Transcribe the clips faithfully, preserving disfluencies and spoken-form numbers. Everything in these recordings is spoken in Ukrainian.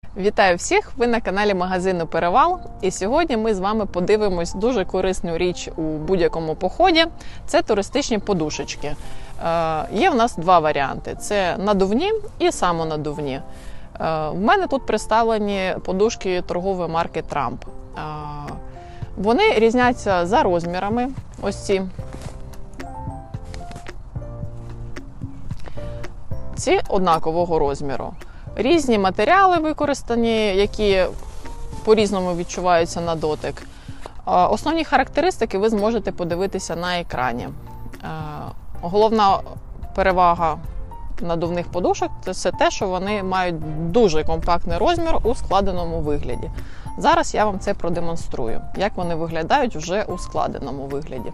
Вітаю всіх! Ви на каналі магазину Перевал. І сьогодні ми з вами подивимось дуже корисну річ у будь-якому поході. Це туристичні подушечки. Е, є в нас два варіанти. Це надувні і самонадувні. Е, в мене тут представлені подушки торгової марки Трамп. Е, вони різняться за розмірами. Ось ці. Ці однакового розміру. Різні матеріали використані, які по-різному відчуваються на дотик. Основні характеристики ви зможете подивитися на екрані. Головна перевага надувних подушок – це те, що вони мають дуже компактний розмір у складеному вигляді. Зараз я вам це продемонструю, як вони виглядають вже у складеному вигляді.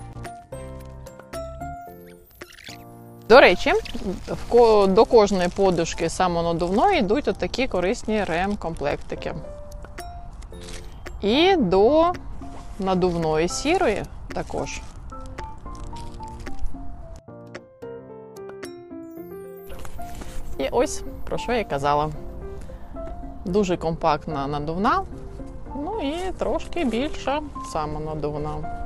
До речі, до кожної подушки самонадувної йдуть отакі корисні ремкомплектики. І до надувної сірої також. І ось, про що я казала. Дуже компактна надувна, ну і трошки більша самонадувна.